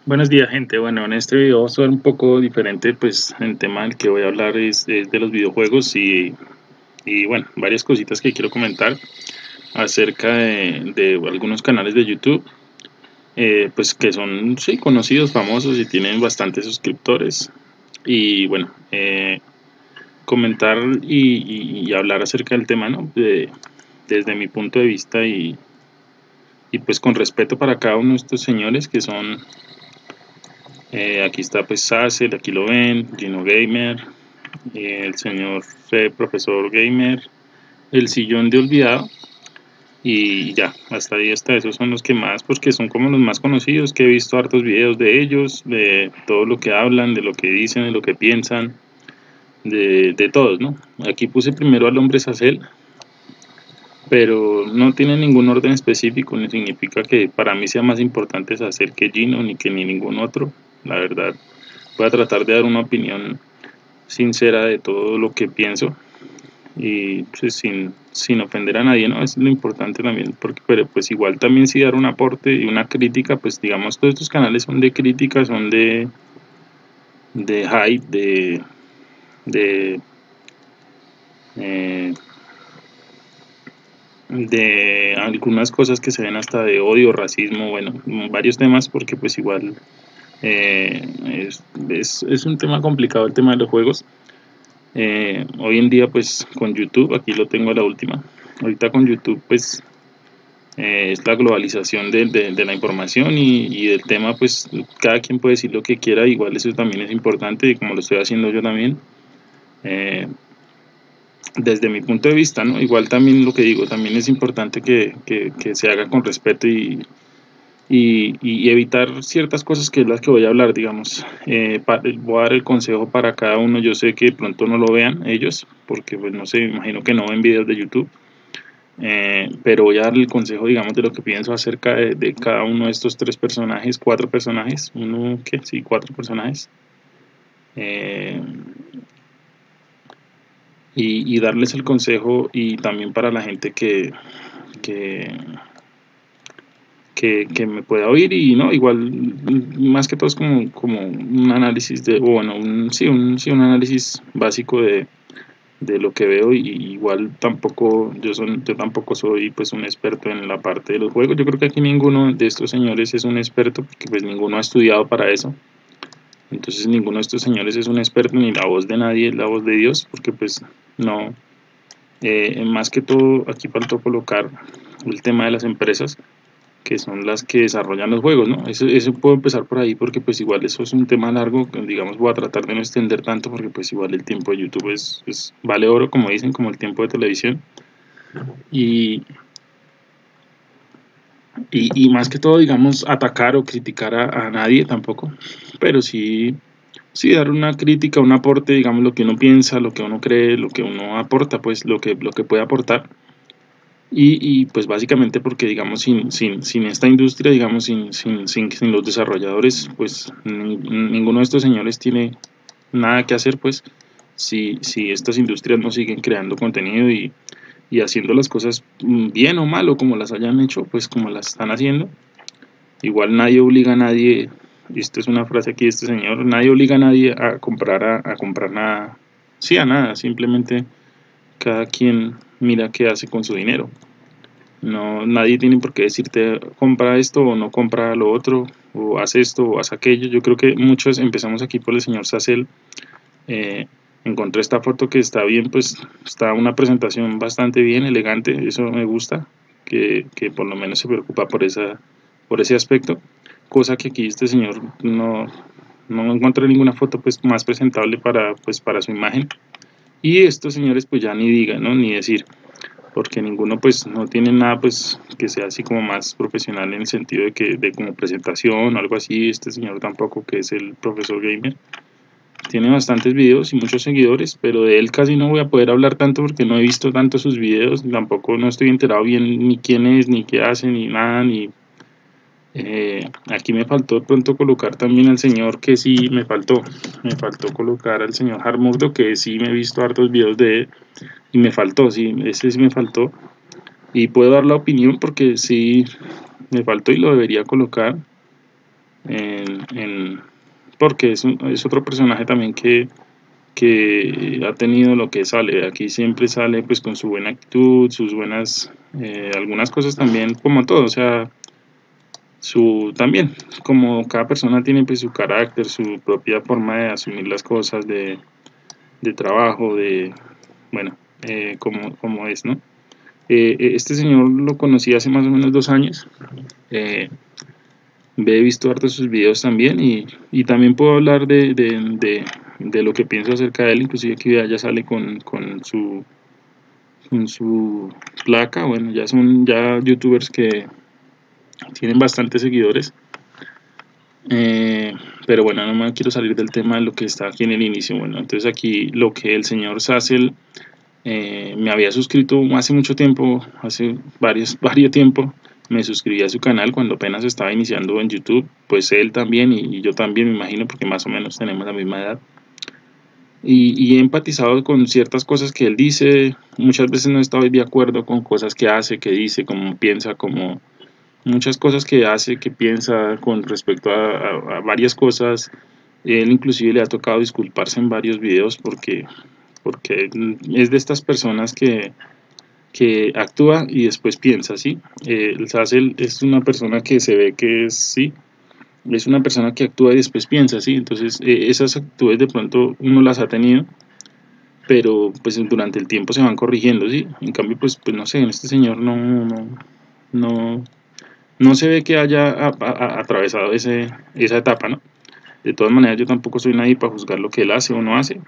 Buenos días, gente. Bueno, en este video va a ser un poco diferente, pues el tema del que voy a hablar es de los videojuegos y bueno, varias cositas que quiero comentar acerca de algunos canales de YouTube, pues que son, sí, conocidos, famosos y tienen bastantes suscriptores. Y bueno, comentar y hablar acerca del tema, ¿no? Desde mi punto de vista y pues con respeto para cada uno de estos señores que son. Aquí está pues Sassel, aquí lo ven, Gino Gamer, el señor Profesor Gamer, el sillón de olvidado y ya, hasta ahí está, esos son los que más, porque son como los más conocidos, que he visto hartos videos de ellos, de todo lo que hablan, de lo que dicen, de lo que piensan, de todos, ¿no? Aquí puse primero al hombre Sassel, pero no tiene ningún orden específico, ni significa que para mí sea más importante Sassel que Gino, ni que ni ningún otro, la verdad. Voy a tratar de dar una opinión sincera de todo lo que pienso y pues sin ofender a nadie, ¿no? Es lo importante también, porque pero pues igual también sí dar un aporte y una crítica, pues digamos todos estos canales son de crítica, son de hype, de, eh, de algunas cosas que se ven hasta de odio, racismo, bueno, varios temas porque pues igual eh, es un tema complicado el tema de los juegos. Hoy en día pues con YouTube, aquí lo tengo a la última, ahorita con YouTube pues es la globalización de la información y del tema, pues cada quien puede decir lo que quiera, igual eso también es importante y como lo estoy haciendo yo también, eh, desde mi punto de vista, ¿no? Igual también lo que digo, también es importante que se haga con respeto y evitar ciertas cosas que es las que voy a hablar, digamos. Voy a dar el consejo para cada uno, yo sé que de pronto no lo vean ellos, porque pues no sé, me imagino que no ven videos de YouTube, pero voy a darle el consejo, digamos, de lo que pienso acerca de cada uno de estos tres personajes, cuatro personajes, uno, ¿qué? Sí, cuatro personajes. Eh, y darles el consejo y también para la gente que, que me pueda oír y no, igual más que todo es como un análisis de, o bueno, sí, un análisis básico de lo que veo y igual tampoco yo tampoco soy pues un experto en la parte de los juegos. Yo creo que aquí ninguno de estos señores es un experto porque pues ninguno ha estudiado para eso. Entonces ninguno de estos señores es un experto ni la voz de nadie es la voz de Dios porque pues no, más que todo aquí faltó colocar el tema de las empresas que son las que desarrollan los juegos, ¿no? Eso puedo empezar por ahí porque pues igual eso es un tema largo, digamos voy a tratar de no extender tanto porque pues igual el tiempo de YouTube vale oro, como dicen, como el tiempo de televisión. Y, y más que todo, digamos, atacar o criticar a nadie tampoco, pero sí dar una crítica, un aporte, digamos, lo que uno piensa, lo que uno cree, lo que uno aporta, pues lo que puede aportar. Y pues básicamente porque digamos sin esta industria, digamos sin los desarrolladores, pues ninguno de estos señores tiene nada que hacer, pues si estas industrias no siguen creando contenido y haciendo las cosas bien o mal o como las hayan hecho, pues como las están haciendo. Igual nadie obliga a nadie, y esto es una frase aquí de este señor, nadie obliga a nadie a comprar a comprar nada, sí a nada, simplemente cada quien mira qué hace con su dinero. No, nadie tiene por qué decirte compra esto o no compra lo otro, o haz esto o haz aquello. Yo creo que muchos empezamos aquí por el señor Sassel. Eh, Encontré esta foto que está bien, pues está una presentación bastante bien, elegante, eso me gusta, que por lo menos se preocupa por ese aspecto, cosa que aquí este señor no encontré ninguna foto pues más presentable pues, para su imagen. Y estos señores pues ya ni digan, ¿no? Ni decir porque ninguno pues no tiene nada pues que sea así como más profesional en el sentido de que de como presentación o algo así. Este señor tampoco, que es el profesor gamer, tiene bastantes videos y muchos seguidores, pero de él casi no voy a poder hablar tanto porque no he visto tanto sus videos, tampoco no estoy enterado bien ni quién es, ni qué hace, ni nada, ni aquí me faltó de pronto colocar también al señor que sí me faltó colocar al señor Harmurdo, que sí me he visto hartos videos de él y me faltó, sí, ese sí me faltó y puedo dar la opinión porque sí me faltó y lo debería colocar. porque es otro personaje también que ha tenido lo que sale. Aquí siempre sale pues con su buena actitud, sus buenas, algunas cosas también, como todo, o sea, también, como cada persona tiene pues su carácter, su propia forma de asumir las cosas, de trabajo, bueno, como es, ¿no? Este señor lo conocí hace más o menos 2 años. eh, He visto harto sus videos también y también puedo hablar de lo que pienso acerca de él, inclusive que ya sale con su placa. Bueno, ya son youtubers que tienen bastantes seguidores. Pero bueno, no me quiero salir del tema de lo que está aquí en el inicio. Bueno, entonces aquí lo que el señor Sassel me había suscrito hace mucho tiempo, hace varios tiempo, me suscribí a su canal cuando apenas estaba iniciando en YouTube, pues él también y yo también me imagino porque más o menos tenemos la misma edad. Y he empatizado con ciertas cosas que él dice, muchas veces no estoy de acuerdo con cosas que hace, que dice, cómo piensa, como muchas cosas que hace, que piensa con respecto a varias cosas. Él inclusive le ha tocado disculparse en varios videos porque es de estas personas que actúa y después piensa, ¿sí? El Sassel es una persona que se ve que sí, es una persona que actúa y después piensa, ¿sí? Entonces esas actitudes de pronto uno las ha tenido, pero pues durante el tiempo se van corrigiendo, ¿sí? En cambio, pues no sé, en este señor no, no se ve que haya atravesado esa etapa, ¿no? De todas maneras, yo tampoco soy nadie para juzgar lo que él hace o no hace,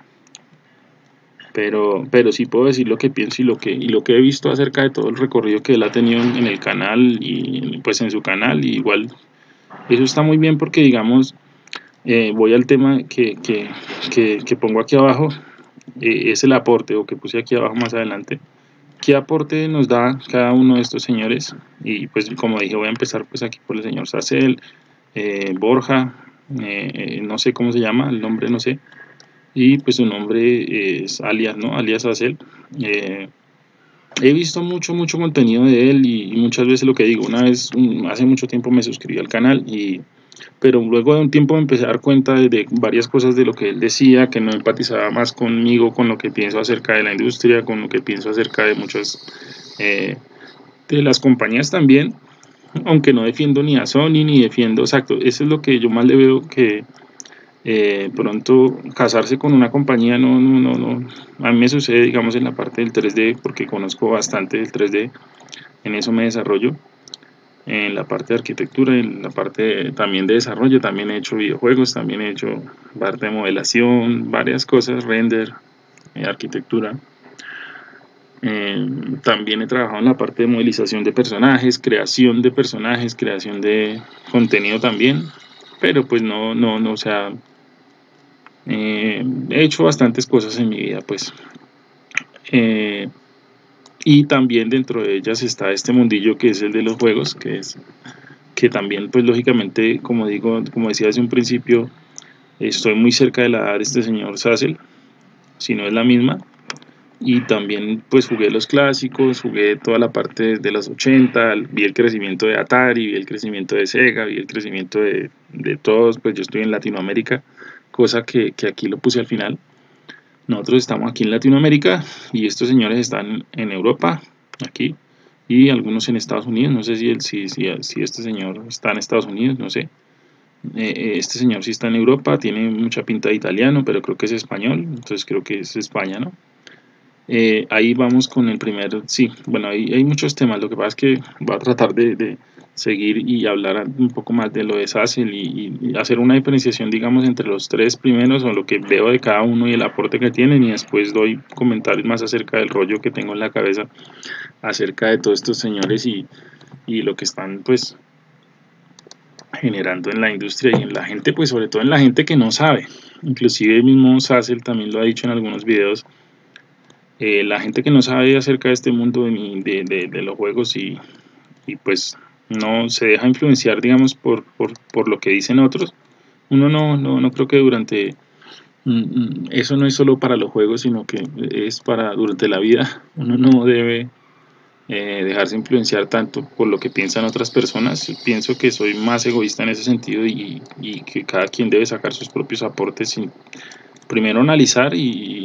pero sí puedo decir lo que pienso y lo que he visto acerca de todo el recorrido que él ha tenido en el canal y pues en su canal. Y igual eso está muy bien porque digamos, voy al tema que pongo aquí abajo, es el aporte, o que puse aquí abajo más adelante. ¿Qué aporte nos da cada uno de estos señores? Y pues como dije, voy a empezar pues aquí por el señor Sassel, Borja, no sé cómo se llama, el nombre no sé, y pues su nombre es alias, ¿no? Alias Sassel. Eh, He visto mucho contenido de él y muchas veces lo que digo, una vez, hace mucho tiempo me suscribí al canal, pero luego de un tiempo me empecé a dar cuenta de varias cosas de lo que él decía, que no empatizaba más conmigo, con lo que pienso acerca de la industria, con lo que pienso acerca de muchas de las compañías también, aunque no defiendo ni a Sony ni defiendo, exacto, eso es lo que yo más le veo, que pronto casarse con una compañía no, a mí me sucede digamos en la parte del 3D porque conozco bastante del 3D, en eso me desarrollo, en la parte de arquitectura, en la parte también de desarrollo, también he hecho videojuegos, también he hecho parte de modelación, varias cosas, render, arquitectura. También he trabajado en la parte de modelización de personajes, creación de contenido también, pero pues no, o sea, he hecho bastantes cosas en mi vida, pues. Eh, y también dentro de ellas está este mundillo que es el de los juegos, que también, pues lógicamente, como digo, como decía hace un principio, estoy muy cerca de la edad de este señor Sassel, si no es la misma. Y también pues jugué los clásicos, jugué toda la parte de los 80, vi el crecimiento de Atari, vi el crecimiento de Sega, vi el crecimiento de todos, pues yo estoy en Latinoamérica, cosa que aquí lo puse al final. Nosotros estamos aquí en Latinoamérica y estos señores están en Europa, aquí, y algunos en Estados Unidos. No sé si este señor está en Estados Unidos, no sé. Este señor sí está en Europa, tiene mucha pinta de italiano, pero creo que es español, entonces creo que es España, ¿no? Ahí vamos con el primero, sí, bueno, hay muchos temas, lo que pasa es que voy a tratar de seguir y hablar un poco más de lo de Sassel y hacer una diferenciación, digamos, entre los tres primeros o lo que veo de cada uno y el aporte que tienen, y después doy comentarios más acerca del rollo que tengo en la cabeza acerca de todos estos señores y lo que están pues generando en la industria y en la gente, pues sobre todo en la gente que no sabe. Inclusive el mismo Sassel también lo ha dicho en algunos videos. La gente que no sabe acerca de este mundo de los juegos y pues no se deja influenciar, digamos, por lo que dicen otros. Uno no creo que eso no es solo para los juegos, sino que es para durante la vida. Uno no debe dejarse influenciar tanto por lo que piensan otras personas. Pienso que soy más egoísta en ese sentido y que cada quien debe sacar sus propios aportes sin primero analizar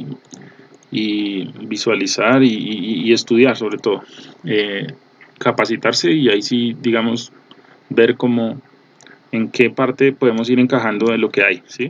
y visualizar y estudiar sobre todo, capacitarse y ahí sí, digamos, ver cómo, en qué parte podemos ir encajando de lo que hay, ¿sí?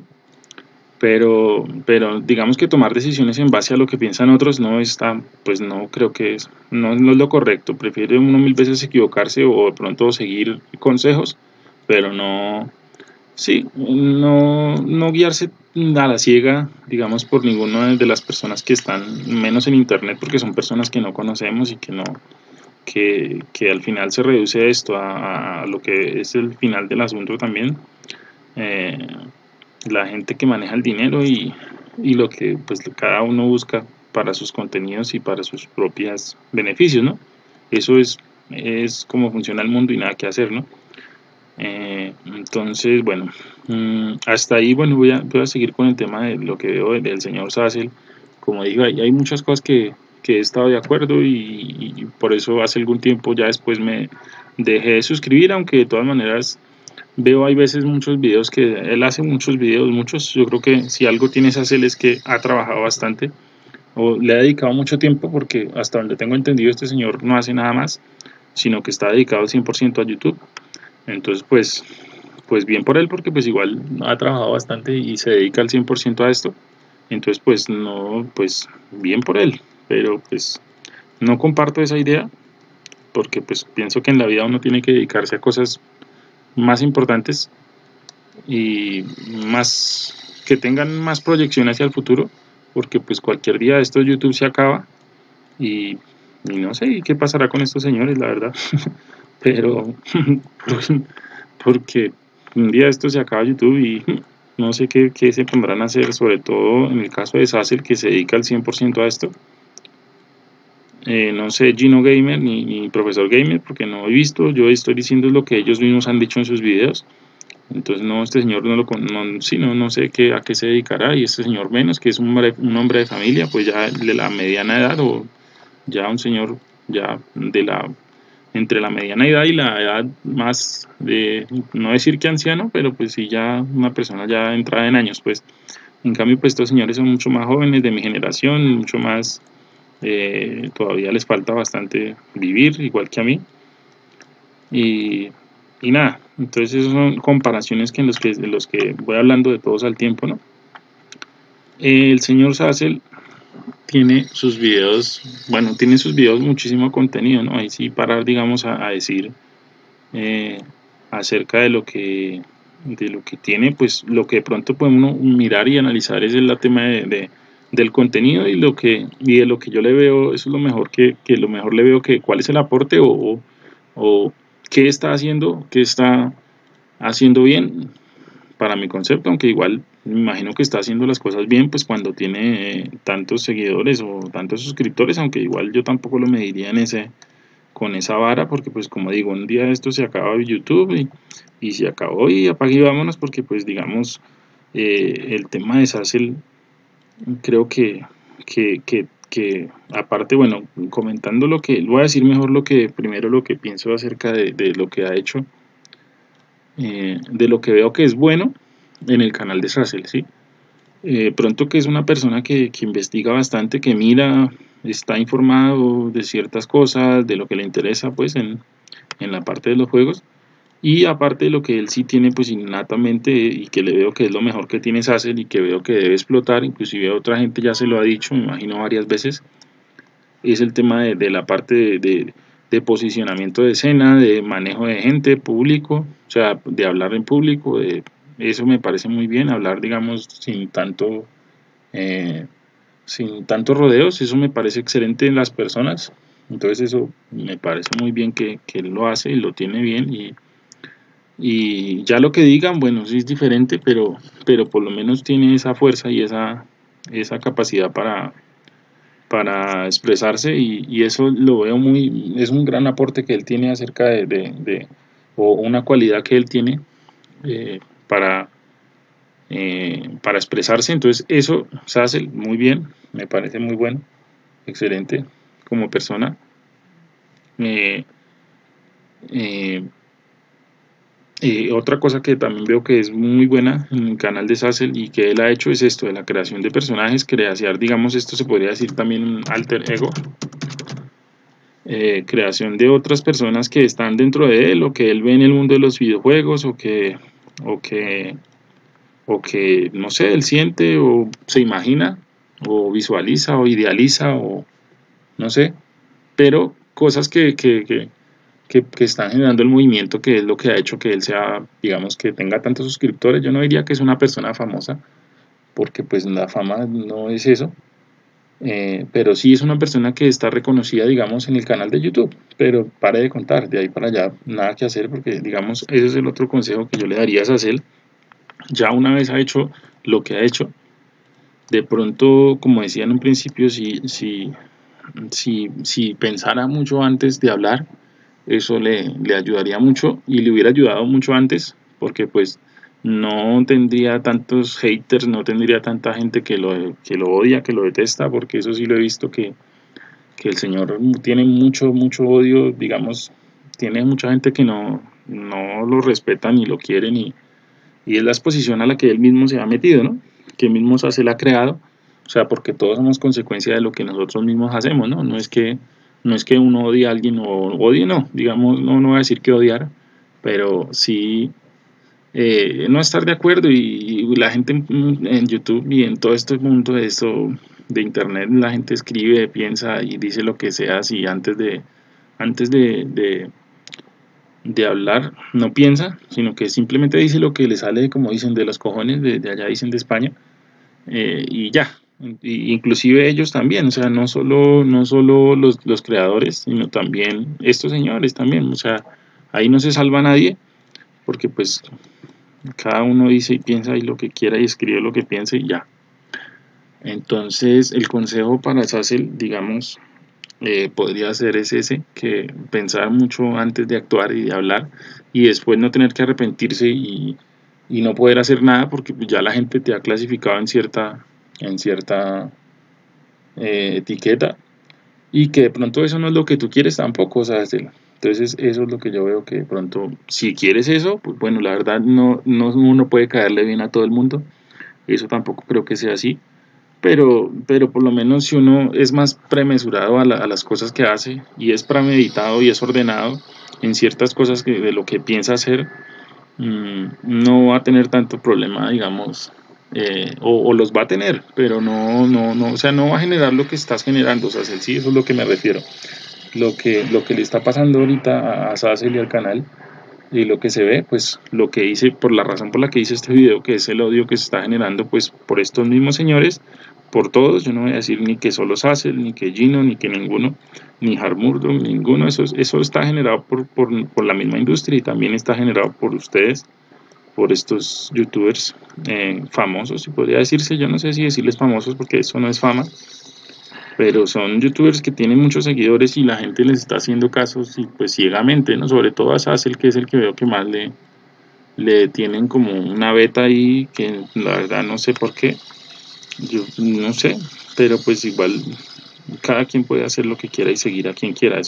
Pero digamos que tomar decisiones en base a lo que piensan otros no está, pues no creo que no es lo correcto. Prefiere uno mil veces equivocarse o de pronto seguir consejos, pero no, sí, no guiarse a la ciega, digamos, por ninguna de las personas que están menos en internet, porque son personas que no conocemos y que no, que al final se reduce esto a lo que es el final del asunto también. Eh, la gente que maneja el dinero y lo que pues cada uno busca para sus contenidos y para sus propios beneficios, ¿no? Eso es como funciona el mundo y nada que hacer, ¿no? Entonces, bueno, hasta ahí, bueno, voy a seguir con el tema de lo que veo del señor Sassel. Como digo, hay muchas cosas que he estado de acuerdo y por eso hace algún tiempo ya después me dejé de suscribir, aunque de todas maneras veo hay veces muchos videos que él hace muchos videos, muchos, yo creo que si algo tiene Sassel es que ha trabajado bastante o le ha dedicado mucho tiempo porque hasta donde tengo entendido este señor no hace nada más, sino que está dedicado al 100% a YouTube. Entonces, pues bien por él, porque pues igual ha trabajado bastante y se dedica al 100% a esto. Entonces, pues no, pues bien por él, pero pues no comparto esa idea, porque pues pienso que en la vida uno tiene que dedicarse a cosas más importantes y más que tengan más proyección hacia el futuro, porque pues cualquier día esto de YouTube se acaba y, y no sé qué pasará con estos señores, la verdad. Pero porque un día esto se acaba YouTube y no sé qué se pondrán a hacer, sobre todo en el caso de Sassel, que se dedica al 100% a esto. No sé Gino Gamer ni Profesor Gamer, porque no he visto, yo estoy diciendo lo que ellos mismos han dicho en sus videos. Entonces, no, este señor no lo no, sí, no sé a qué se dedicará, y este señor menos, que es un hombre de familia, pues ya de la mediana edad, o ya un señor ya de la entre la mediana edad y la edad más de, no decir que anciano, pero pues sí ya una persona ya entrada en años, pues. En cambio, pues estos señores son mucho más jóvenes de mi generación, mucho más, todavía les falta bastante vivir, igual que a mí. Y, y nada, entonces esas son comparaciones que de los que voy hablando de todos al tiempo, ¿no? El señor Sassel tiene sus videos, bueno, tiene sus videos muchísimo contenido, ¿no? Ahí sí parar, digamos, a decir eh, acerca de lo que tiene, pues lo que de pronto podemos mirar y analizar es el tema del contenido y de lo que yo le veo, eso es lo mejor que lo mejor le veo que cuál es el aporte o qué está haciendo, qué está haciendo bien para mi concepto, aunque igual me imagino que está haciendo las cosas bien, pues cuando tiene tantos seguidores o tantos suscriptores, aunque igual yo tampoco lo mediría en ese, con esa vara, porque pues como digo, un día esto se acaba YouTube y se acabó y apague y vámonos, porque pues digamos, el tema de Sassel, creo que aparte, bueno, comentando lo que, voy a decir mejor lo que, primero lo que pienso acerca de lo que ha hecho, de lo que veo que es bueno en el canal de Sassel, ¿sí? Pronto que es una persona que investiga bastante, que mira, está informado de ciertas cosas, de lo que le interesa pues en la parte de los juegos, y aparte de lo que él sí tiene pues innatamente y que le veo que es lo mejor que tiene Sassel y que veo que debe explotar, inclusive a otra gente ya se lo ha dicho, me imagino varias veces, es el tema de la parte de posicionamiento de escena, de manejo de gente, público, o sea, de hablar en público, eso me parece muy bien, hablar digamos eh, sin tantos rodeos, eso me parece excelente en las personas, entonces eso me parece muy bien que él lo hace y lo tiene bien y ya lo que digan, bueno, sí es diferente, pero por lo menos tiene esa fuerza y esa capacidad para expresarse y eso lo veo muy, es un gran aporte que él tiene acerca o una cualidad que él tiene eh, para, para expresarse, entonces eso se hace muy bien, me parece muy bueno, excelente como persona. Eh, eh, Otra cosa que también veo que es muy buena en el canal de Sassel y que él ha hecho es esto de la creación de personajes, creación, digamos, esto se podría decir también un alter ego, creación de otras personas que están dentro de él o que él ve en el mundo de los videojuegos o que, o que no sé, él siente o se imagina o visualiza o idealiza o no sé, pero cosas que están generando el movimiento, que es lo que ha hecho que él sea, digamos, que tenga tantos suscriptores. Yo no diría que es una persona famosa, porque pues la fama no es eso, pero sí es una persona que está reconocida, digamos, en el canal de YouTube, pero pare de contar, de ahí para allá nada que hacer, porque digamos, ese es el otro consejo que yo le daría a Sacel. Ya una vez ha hecho lo que ha hecho, de pronto, como decía en un principio, si pensara mucho antes de hablar, eso le ayudaría mucho y le hubiera ayudado mucho antes, porque pues no tendría tantos haters, no tendría tanta gente que lo odia, que lo detesta, porque eso sí lo he visto que el señor tiene mucho odio, digamos, tiene mucha gente que no lo respeta ni lo quiere, y es la exposición a la que él mismo se ha metido, ¿no? Que él mismo se la ha creado, o sea, porque todos somos consecuencia de lo que nosotros mismos hacemos, ¿no? No es que uno odie a alguien o odie, no, digamos, no voy a decir que odiar, pero sí no estar de acuerdo y la gente en YouTube y en todo este mundo de esto de internet, la gente escribe, piensa y dice lo que sea, si antes de hablar no piensa, sino que simplemente dice lo que le sale, como dicen, de los cojones, de allá dicen de España, y ya. Inclusive ellos también, o sea, no solo los creadores, sino también estos señores también, o sea, ahí no se salva nadie, porque pues cada uno dice y piensa y lo que quiera y escribe lo que piense y ya. Entonces, el consejo para Sassel, digamos, podría ser es ese, que pensar mucho antes de actuar y de hablar y después no tener que arrepentirse y no poder hacer nada porque pues, ya la gente te ha clasificado en cierta etiqueta y que de pronto eso no es lo que tú quieres tampoco, o sea, entonces eso es lo que yo veo que de pronto si quieres eso, pues bueno, la verdad no uno puede caerle bien a todo el mundo, eso tampoco creo que sea así, pero por lo menos si uno es más premesurado a las cosas que hace y es premeditado y es ordenado en ciertas cosas de lo que piensa hacer, no va a tener tanto problema, digamos, o los va a tener, pero no, o sea, no va a generar lo que estás generando, o sea, sí, eso es lo que me refiero. Lo que le está pasando ahorita a Sassel y al canal y lo que se ve, pues lo que hice, por la razón por la que hice este video, que es el odio que se está generando, pues por estos mismos señores, por todos, yo no voy a decir ni que solo Sassel, ni que Gino, ni que ninguno, ni Harmurdo, ninguno, eso está generado por la misma industria y también está generado por ustedes, por estos youtubers famosos, si podría decirse, yo no sé si decirles famosos porque eso no es fama, pero son youtubers que tienen muchos seguidores y la gente les está haciendo casos y pues ciegamente, ¿no? Sobre todo a Sassel, que es el que veo que más le tienen como una beta ahí, que la verdad no sé por qué, yo no sé, pero pues igual cada quien puede hacer lo que quiera y seguir a quien quiera,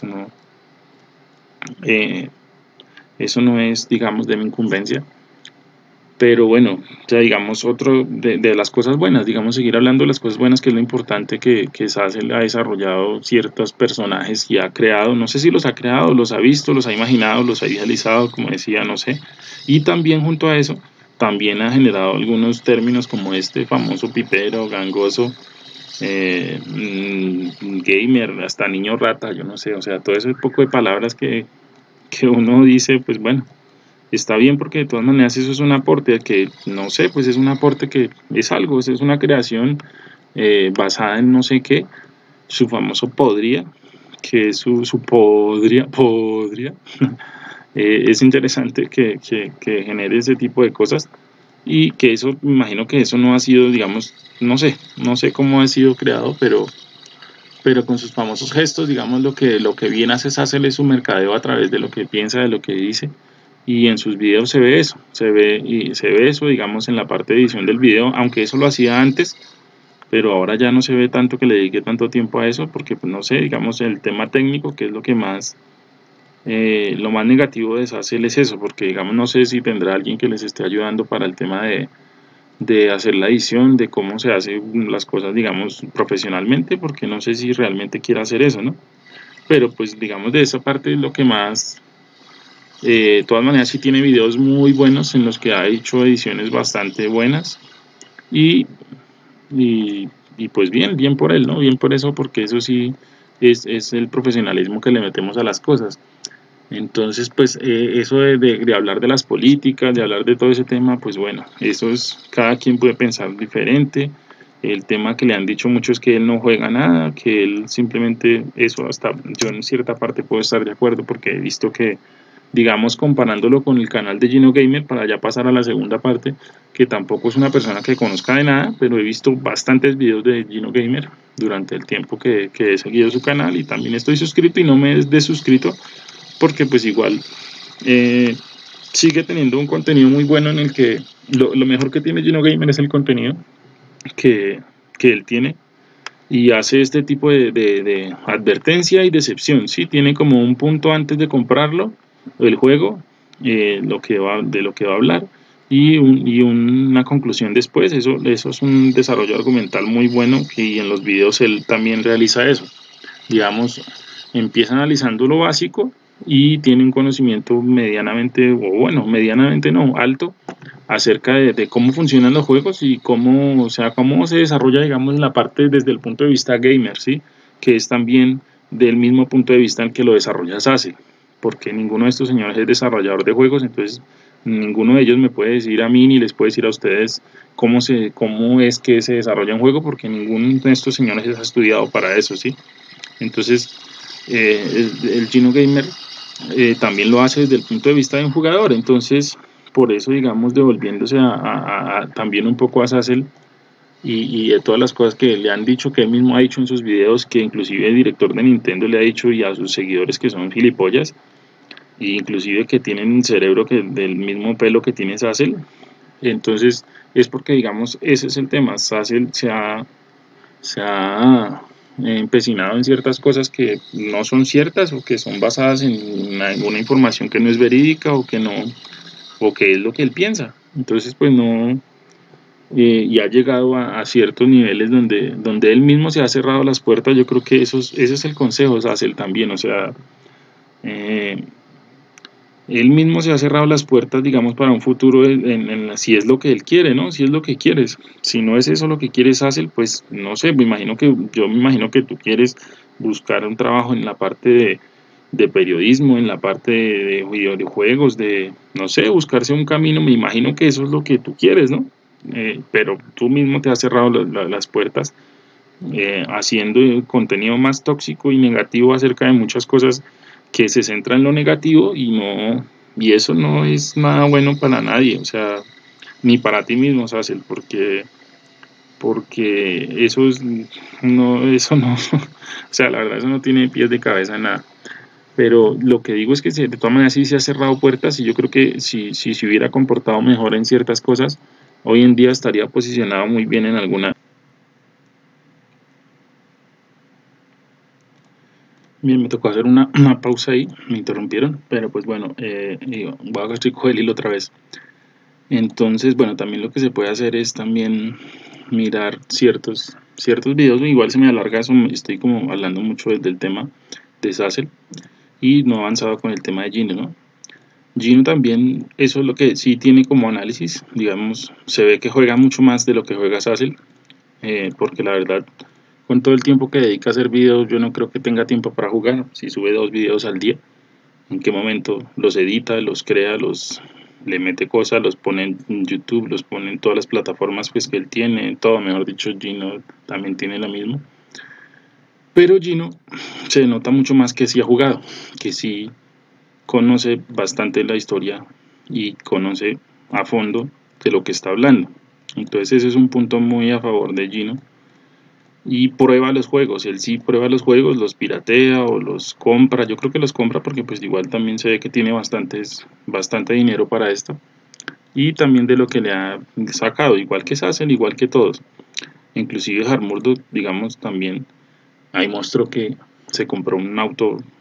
eh, eso no es, digamos, de mi incumbencia. Pero bueno, ya digamos, otro de las cosas buenas, digamos, seguir hablando de las cosas buenas, que es lo importante que Sassel ha desarrollado ciertos personajes y ha creado, no sé si los ha creado, los ha visto, los ha imaginado, los ha idealizado, como decía, no sé. Y también junto a eso, también ha generado algunos términos como este famoso pipero, gangoso, gamer, hasta niño rata, yo no sé, o sea, todo ese poco de palabras que uno dice, pues bueno, está bien porque de todas maneras eso es un aporte que, no sé, pues es un aporte que es algo, es una creación basada en no sé qué, su famoso podría, que es su podría, es interesante que genere ese tipo de cosas y que eso, me imagino que eso no ha sido, digamos, no sé cómo ha sido creado, pero con sus famosos gestos, digamos, lo que bien hace Sassel es su mercadeo a través de lo que piensa, de lo que dice, y en sus videos se ve eso, se ve eso, digamos, en la parte de edición del video, aunque eso lo hacía antes, pero ahora ya no se ve tanto que le dedique tanto tiempo a eso, porque, pues, no sé, digamos, el tema técnico, que es lo que más Lo más negativo de Sassel es eso, porque digamos no sé si tendrá alguien que les esté ayudando para el tema de hacer la edición, de cómo se hacen las cosas, digamos, profesionalmente, porque no sé si realmente quiere hacer eso, ¿no? Pero pues digamos de esa parte es lo que más, de todas maneras sí tiene videos muy buenos en los que ha hecho ediciones bastante buenas y, y pues bien, bien por él, ¿no? Bien por eso, porque eso sí es el profesionalismo que le metemos a las cosas. Entonces, pues eso de hablar de las políticas, de hablar de todo ese tema, pues bueno, eso es, cada quien puede pensar diferente. El tema que le han dicho mucho es que él no juega nada, que él simplemente, eso hasta yo en cierta parte puedo estar de acuerdo porque he visto que, digamos, comparándolo con el canal de Gino Gamer, para ya pasar a la segunda parte, que tampoco es una persona que conozca de nada, pero he visto bastantes videos de Gino Gamer durante el tiempo que he seguido su canal y también estoy suscrito y no me he desuscrito porque pues igual eh, sigue teniendo un contenido muy bueno en el que lo mejor que tiene Gino Gamer es el contenido que, que él tiene y hace este tipo de advertencia y decepción, ¿sí? Tiene como un punto antes de comprarlo, el juego, de lo que va a hablar y una conclusión después, eso es un desarrollo argumental muy bueno y en los videos él también realiza eso, digamos, empieza analizando lo básico y tiene un conocimiento medianamente, o bueno, medianamente no, alto, acerca de cómo funcionan los juegos y cómo, o sea, cómo se desarrolla, digamos, la parte desde el punto de vista gamer, ¿sí? Que es también del mismo punto de vista en que lo desarrolla SASE, porque ninguno de estos señores es desarrollador de juegos, entonces ninguno de ellos me puede decir a mí ni les puede decir a ustedes cómo es que se desarrolla un juego, porque ninguno de estos señores ha estudiado para eso, ¿sí? Entonces, el Gino Gamer también lo hace desde el punto de vista de un jugador. Entonces, por eso, digamos, devolviéndose también un poco a Sassel y de todas las cosas que le han dicho, que él mismo ha dicho en sus videos, que inclusive el director de Nintendo le ha dicho y a sus seguidores que son gilipollas, e inclusive que tienen un cerebro que del mismo pelo que tiene Sassel. Entonces, es porque, digamos, ese es el tema. Sassel se ha empecinado en ciertas cosas que no son ciertas o que son basadas en alguna información que no es verídica o que no, o que es lo que él piensa. Entonces, pues no, y ha llegado a ciertos niveles donde él mismo se ha cerrado las puertas. Yo creo que ese es el consejo, Sassel también, o sea, eh, él mismo se ha cerrado las puertas, digamos, para un futuro si es lo que él quiere, ¿no? Si es lo que quieres. Si no es eso lo que quieres hacer, pues no sé, yo me imagino que tú quieres buscar un trabajo en la parte de periodismo, en la parte de videojuegos, no sé, buscarse un camino, me imagino que eso es lo que tú quieres, ¿no? Pero tú mismo te has cerrado las puertas haciendo contenido más tóxico y negativo acerca de muchas cosas que se centra en lo negativo y eso no es nada bueno para nadie, o sea, ni para ti mismo, Sassel, porque eso no, o sea, la verdad eso no tiene pies de cabeza en nada. Pero lo que digo es que de todas maneras sí se ha cerrado puertas y yo creo que si se hubiera comportado mejor en ciertas cosas, hoy en día estaría posicionado muy bien en alguna. Bien, me tocó hacer una pausa ahí, me interrumpieron, pero pues bueno, voy a coger el hilo otra vez. Entonces, bueno, también lo que se puede hacer es también mirar ciertos videos, igual se me alarga eso, estoy como hablando mucho del tema de Sassel y no he avanzado con el tema de Gino, ¿no? Gino también, eso es lo que sí tiene como análisis, digamos, se ve que juega mucho más de lo que juega Sassel, porque la verdad, con todo el tiempo que dedica a hacer videos, yo no creo que tenga tiempo para jugar. Si sube 2 videos al día, ¿en qué momento los edita, los crea, le mete cosas, los pone en YouTube, los pone en todas las plataformas pues, que él tiene, todo, mejor dicho, Gino también tiene lo mismo. Pero Gino se nota mucho más que sí ha jugado, que sí conoce bastante la historia y conoce a fondo de lo que está hablando. Entonces ese es un punto muy a favor de Gino y prueba los juegos, él sí prueba los juegos, los piratea o los compra, yo creo que los compra porque pues igual también se ve que tiene bastante dinero para esto y también de lo que le ha sacado, igual que Sassel, igual que todos, inclusive Harmurdo, digamos también, ahí mostró que se compró un auto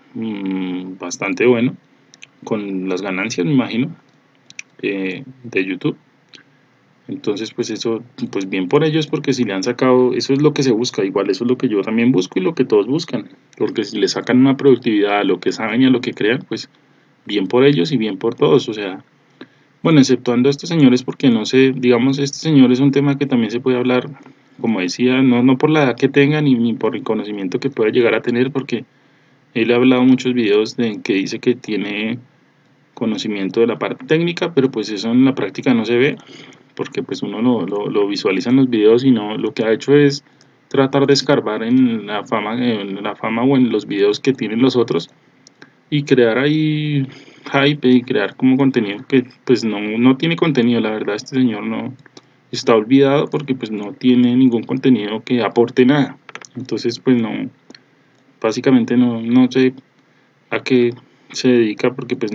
bastante bueno, con las ganancias, me imagino, de YouTube. Entonces, pues eso, pues bien por ellos, porque si le han sacado, eso es lo que se busca, igual eso es lo que yo también busco y lo que todos buscan, porque si le sacan una productividad a lo que saben y a lo que crean, pues bien por ellos y bien por todos, o sea, bueno, exceptuando a estos señores, porque no sé, digamos, este señor es un tema que también se puede hablar, como decía, no por la edad que tenga ni por el conocimiento que pueda llegar a tener, porque él ha hablado muchos videos de que dice que tiene conocimiento de la parte técnica, pero pues eso en la práctica no se ve, porque pues uno lo visualiza en los videos y no, lo que ha hecho es tratar de escarbar en la fama o en los videos que tienen los otros y crear ahí hype y crear como contenido que pues no tiene contenido, la verdad este señor no está olvidado porque pues no tiene ningún contenido que aporte nada, entonces pues no, básicamente no sé a qué se dedica porque pues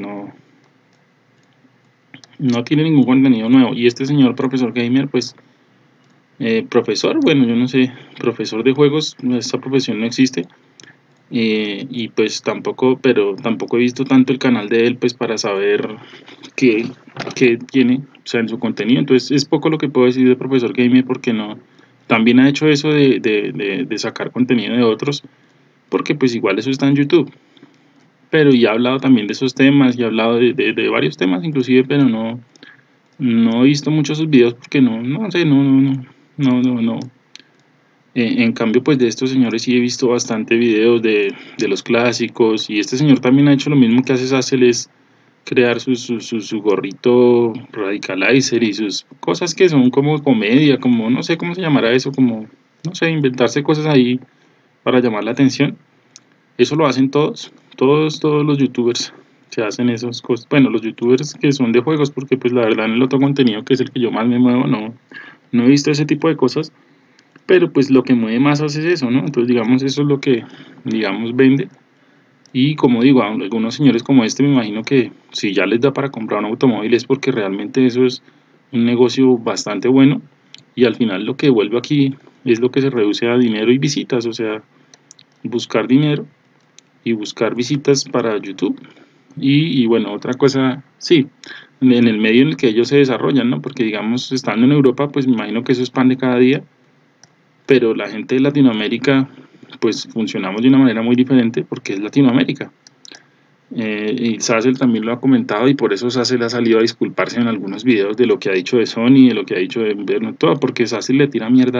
no tiene ningún contenido nuevo. Y este señor profesor gamer, pues, profesor, bueno, yo no sé, profesor de juegos, esta profesión no existe. Y pues tampoco, pero tampoco he visto tanto el canal de él, pues, para saber qué, qué tiene, o sea, en su contenido. Entonces, es poco lo que puedo decir de profesor gamer porque no. También ha hecho eso de sacar contenido de otros, porque pues igual eso está en YouTube. Pero y ha hablado también de esos temas y ha hablado de varios temas inclusive, pero no he visto muchos sus videos porque no sé, no. En cambio, pues de estos señores sí he visto bastante videos de los clásicos y este señor también ha hecho lo mismo que hace Sassel, es crear su gorrito radicalizer y sus cosas que son como comedia, como no sé cómo se llamará eso, como no sé, inventarse cosas ahí para llamar la atención. Eso lo hacen todos los youtubers se hacen esas cosas. Bueno, los youtubers que son de juegos, porque pues la verdad en el otro contenido que es el que yo más me muevo, no he visto ese tipo de cosas, pero pues lo que mueve masas es eso, ¿no? Entonces digamos eso es lo que, digamos, vende. Y como digo, a algunos señores como este me imagino que si ya les da para comprar un automóvil es porque realmente eso es un negocio bastante bueno y al final lo que vuelve aquí es lo que se reduce a dinero y visitas, o sea, buscar dinero y buscar visitas para YouTube. Y bueno, otra cosa, sí, en el medio en el que ellos se desarrollan, ¿no? Porque digamos, estando en Europa, pues me imagino que eso es pan de cada día, pero la gente de Latinoamérica, pues funcionamos de una manera muy diferente porque es Latinoamérica. Y Sassel también lo ha comentado y por eso Sassel ha salido a disculparse en algunos videos de lo que ha dicho de Sony, de lo que ha dicho de Inverno, todo, porque Sassel le tira mierda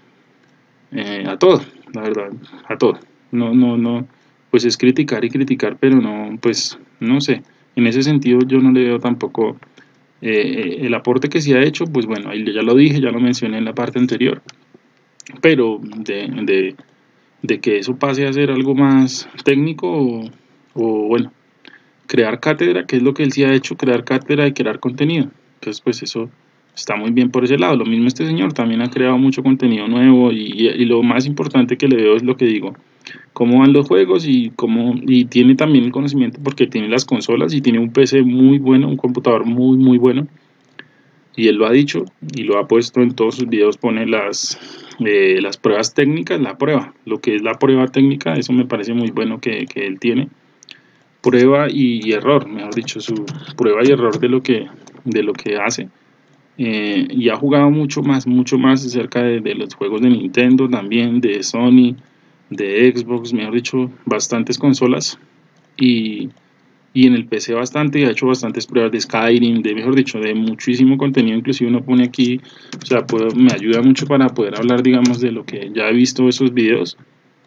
a todo, la verdad, a todo. No, pues es criticar y criticar, pero no, pues no sé. En ese sentido yo no le veo tampoco el aporte que se ha hecho, pues bueno, ahí ya lo dije, ya lo mencioné en la parte anterior, pero de que eso pase a ser algo más técnico o bueno, crear cátedra, que es lo que él sí ha hecho, crear cátedra y crear contenido. Entonces, pues eso está muy bien por ese lado. Lo mismo este señor también ha creado mucho contenido nuevo y lo más importante que le veo es lo que digo, cómo van los juegos y tiene también el conocimiento porque tiene las consolas y tiene un PC muy bueno, un computador muy bueno. Y él lo ha dicho y lo ha puesto en todos sus videos, pone las pruebas técnicas, la prueba, lo que es la prueba técnica, eso me parece muy bueno que él tiene prueba y error, mejor dicho, su prueba y error de lo que hace. Y ha jugado mucho más acerca de los juegos de Nintendo, también de Sony, de Xbox, mejor dicho, bastantes consolas. Y, y en el PC bastante, y ha hecho bastantes pruebas de Skyrim, de mejor dicho, de muchísimo contenido, inclusive uno pone aquí, o sea, me ayuda mucho para poder hablar, digamos, de lo que ya he visto esos videos.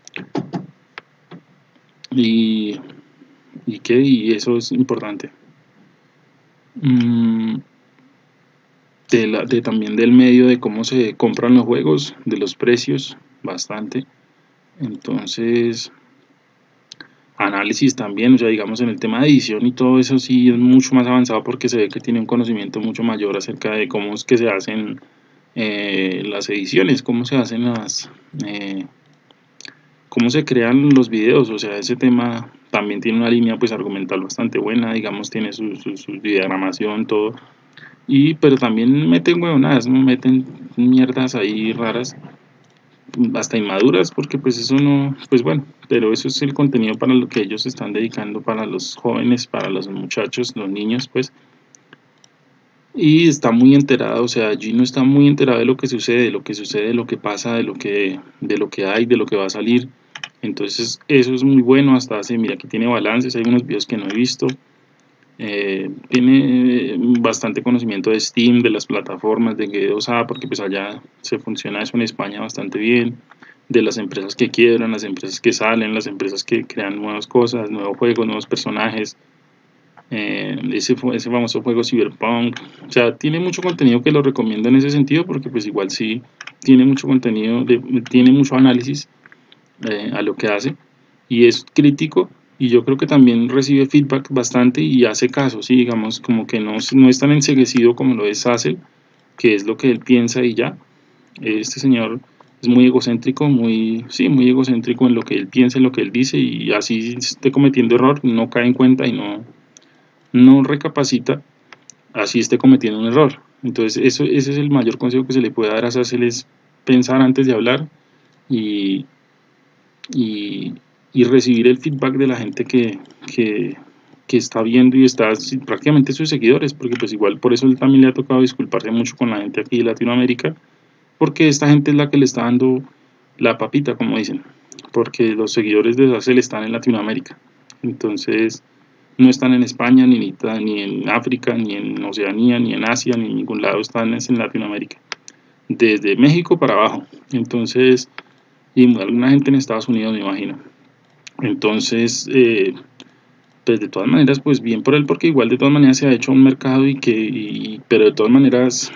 Y, y eso es importante. Mm, también del medio de cómo se compran los juegos, de los precios, bastante. Entonces, análisis también, o sea, digamos en el tema de edición y todo eso sí es mucho más avanzado porque se ve que tiene un conocimiento mucho mayor acerca de cómo es que se hacen las ediciones, cómo se hacen cómo se crean los videos, o sea, ese tema también tiene una línea pues argumental bastante buena, digamos, tiene su diagramación, todo. Pero también meten huevonadas, ¿no? Meten mierdas ahí raras. hasta inmaduras, porque pues eso no, pues bueno, pero eso es el contenido para lo que ellos se están dedicando, para los jóvenes, para los muchachos, los niños, pues, y está muy enterado, o sea, Gino está muy enterado de lo que sucede, de lo que sucede, de lo que pasa, de lo que hay, de lo que va a salir. Entonces, eso es muy bueno, hasta hace, mira, aquí tiene balances, hay unos videos que no he visto. Tiene bastante conocimiento de Steam, de las plataformas, de G2A, porque pues allá se funciona eso en España bastante bien, de las empresas que quiebran, las empresas que salen, las empresas que crean nuevas cosas, nuevos juegos, nuevos personajes, ese famoso juego Cyberpunk. O sea, tiene mucho contenido que lo recomiendo en ese sentido, porque pues igual sí tiene mucho contenido, tiene mucho análisis a lo que hace, y es crítico, y yo creo que también recibe feedback bastante y hace caso, sí, digamos, como que no es tan enceguecido como lo es Hassel, que es lo que él piensa y ya. Este señor es muy egocéntrico, muy, sí, muy egocéntrico en lo que él piensa, en lo que él dice, y así esté cometiendo error, no cae en cuenta y no recapacita, así esté cometiendo un error. Entonces, ese es el mayor consejo que se le puede dar a Hassel, es pensar antes de hablar, y, y, y recibir el feedback de la gente que está viendo y está prácticamente sus seguidores, porque pues igual por eso él también le ha tocado disculparse mucho con la gente aquí de Latinoamérica, porque esta gente es la que le está dando la papita, como dicen, porque los seguidores de Hassel están en Latinoamérica, entonces no están en España, ni en África, ni en Oceanía, ni en Asia, ni en ningún lado, están en Latinoamérica, desde México para abajo, entonces, y alguna gente en Estados Unidos, me imagino. Entonces, pues de todas maneras, pues bien por él, porque igual de todas maneras se ha hecho un mercado pero de todas maneras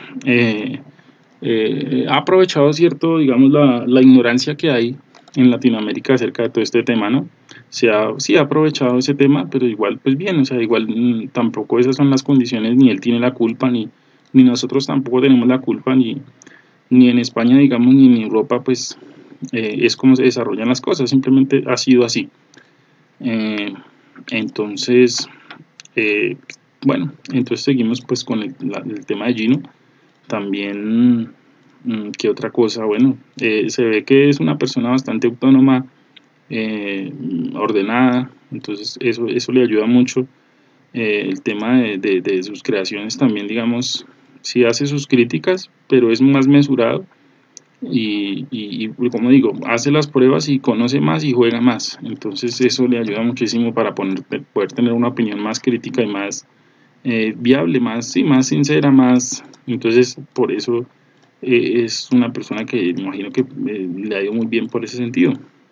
ha aprovechado cierto, digamos, la ignorancia que hay en Latinoamérica acerca de todo este tema, ¿no? Sí ha aprovechado ese tema, pero igual, pues bien, o sea, igual tampoco esas son las condiciones, ni él tiene la culpa, ni nosotros tampoco tenemos la culpa, ni en España, digamos, ni en Europa, pues es como se desarrollan las cosas, simplemente ha sido así. Eh, entonces, eh, bueno, entonces seguimos pues con el tema de Gino. También, ¿qué otra cosa? Bueno, se ve que es una persona bastante autónoma, eh, ordenada, entonces eso le ayuda mucho. El tema de sus creaciones también, digamos, sí hace sus críticas, pero es más mesurado y como digo, hace las pruebas y conoce más y juega más. Entonces eso le ayuda muchísimo para poder tener una opinión más crítica y más viable, más, sí, más sincera, más. Entonces por eso es una persona que me imagino que le ha ido muy bien por ese sentido.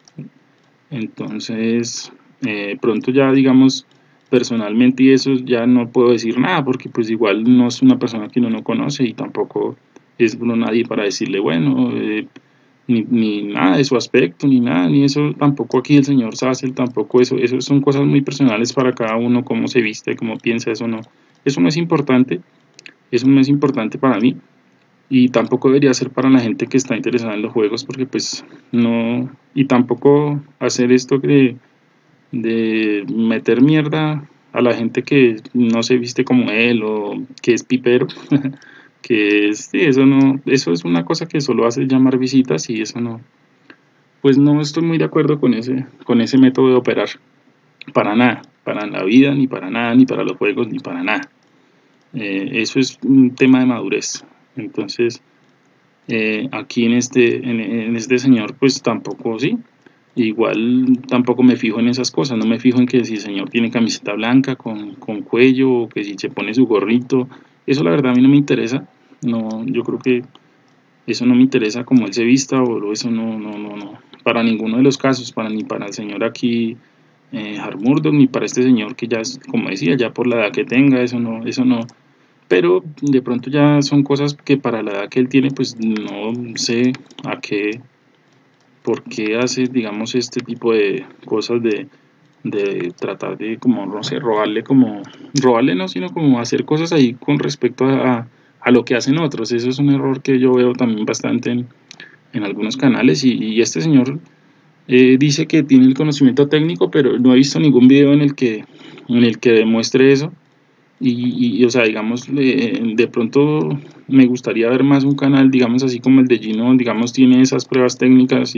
Entonces, pronto ya digamos personalmente y eso ya no puedo decir nada porque pues igual no es una persona que uno no conoce y tampoco es uno nadie para decirle, bueno, ni nada de su aspecto, ni nada, ni eso, tampoco aquí el señor Sassel, tampoco eso son cosas muy personales para cada uno, cómo se viste, cómo piensa, eso no es importante, eso no es importante para mí y tampoco debería ser para la gente que está interesada en los juegos porque pues no, y tampoco hacer esto de meter mierda a la gente que no se viste como él o que es pipero, que es, sí, eso no, eso es una cosa que solo hace llamar visitas y eso no, pues no estoy muy de acuerdo con ese método de operar, para nada, para la vida, ni para nada, ni para los juegos, ni para nada. Eso es un tema de madurez. Entonces, aquí en este señor, pues tampoco, sí, igual tampoco me fijo en esas cosas, no me fijo en que si el señor tiene camiseta blanca con cuello o que si se pone su gorrito, eso la verdad a mí no me interesa, no, yo creo que eso no me interesa como él se vista o eso no, para ninguno de los casos, ni para el señor aquí Harmurdo, ni para este señor que ya es, como decía, ya por la edad que tenga, eso no, pero de pronto ya son cosas que para la edad que él tiene, pues no sé a qué, por qué hace, digamos, este tipo de cosas de tratar de, como, no sé, robarle no, sino como hacer cosas ahí con respecto a lo que hacen otros. Eso es un error que yo veo también bastante en algunos canales y este señor dice que tiene el conocimiento técnico, pero no he visto ningún video en el que demuestre eso o sea, digamos, de pronto me gustaría ver más un canal, digamos, así como el de Gino, digamos, tiene esas pruebas técnicas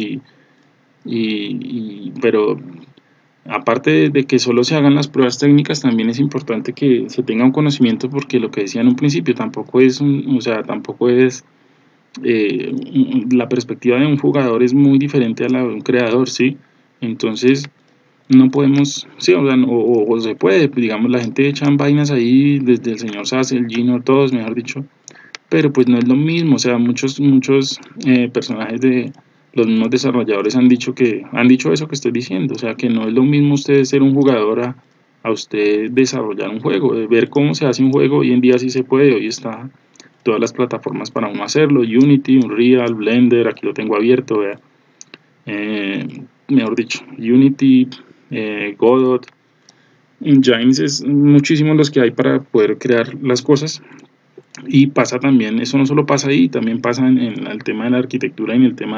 pero aparte de que solo se hagan las pruebas técnicas, también es importante que se tenga un conocimiento, porque lo que decía en un principio, tampoco es o sea, tampoco es la perspectiva de un jugador es muy diferente a la de un creador, ¿sí? Entonces, no podemos, sí, o, sea, o se puede, pues, digamos, la gente echan vainas ahí, desde el señor Sass, el Gino, todos, mejor dicho, pero pues no es lo mismo, o sea, muchos personajes de los mismos desarrolladores han dicho eso que estoy diciendo, o sea, que no es lo mismo usted ser un jugador a usted desarrollar un juego, de ver cómo se hace un juego. Hoy en día sí se puede, hoy está todas las plataformas para uno hacerlo, Unity, Unreal, Blender, aquí lo tengo abierto, vea. Mejor dicho, Unity, Godot, Engines, es muchísimos los que hay para poder crear las cosas. Y pasa también, eso no solo pasa ahí, también pasa en el tema de la arquitectura y en el tema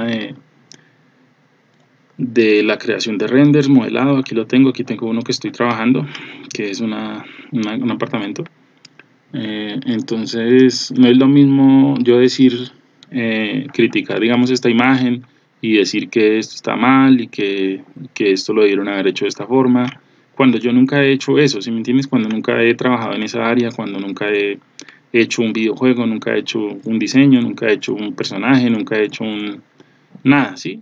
de la creación de renders, modelado. Aquí tengo uno que estoy trabajando, que es un apartamento. Entonces, no es lo mismo yo decir, criticar, digamos, esta imagen y decir que esto está mal y que esto lo debieron haber hecho de esta forma, cuando yo nunca he hecho eso, ¿sí me entiendes? Cuando nunca he trabajado en esa área, cuando nunca he hecho un videojuego, nunca he hecho un diseño, nunca he hecho un personaje, nunca he hecho nada, ¿sí?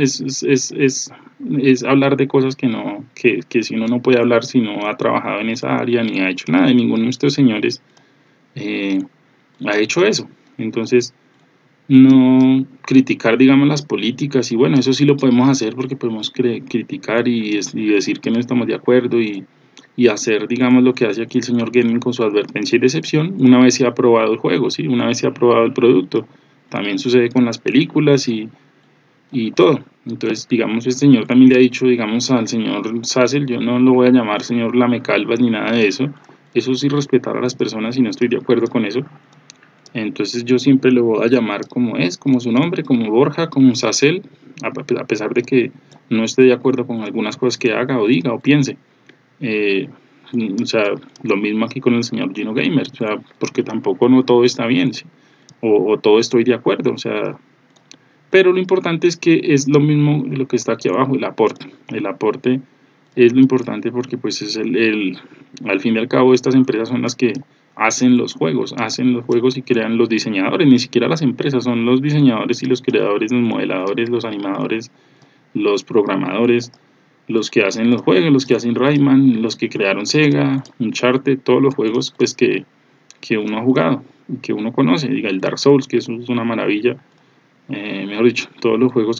Es hablar de cosas que si uno no puede hablar si no ha trabajado en esa área ni ha hecho nada. Y ninguno de estos señores eh, ha hecho eso. Entonces, no criticar, digamos, las políticas, y bueno, eso sí lo podemos hacer porque podemos criticar y decir que no estamos de acuerdo y hacer, digamos, lo que hace aquí el señor Gaming con su advertencia y decepción una vez se ha aprobado el juego, ¿sí? Una vez se ha aprobado el producto. También sucede con las películas y todo. Entonces, digamos, este señor también le ha dicho, digamos, al señor Sassel, yo no lo voy a llamar señor Lamecalvas ni nada de eso. Eso sí, respetar a las personas, y no estoy de acuerdo con eso. Entonces yo siempre lo voy a llamar como es, como su nombre, como Borja, como Sassel, a pesar de que no esté de acuerdo con algunas cosas que haga o diga o piense. Eh, o sea, lo mismo aquí con el señor Gino Gamer, o sea, porque tampoco no todo está bien, ¿sí? O todo estoy de acuerdo, o sea, pero lo importante es que es lo mismo lo que está aquí abajo, el aporte. El aporte es lo importante porque pues es al fin y al cabo estas empresas son las que hacen los juegos y crean los diseñadores, ni siquiera las empresas, son los diseñadores y los creadores, los modeladores, los animadores, los programadores, los que hacen los juegos, los que hacen Rayman, los que crearon Sega, Uncharted, todos los juegos pues que uno ha jugado y que uno conoce, diga el Dark Souls, que eso es una maravilla, mejor dicho, todos los juegos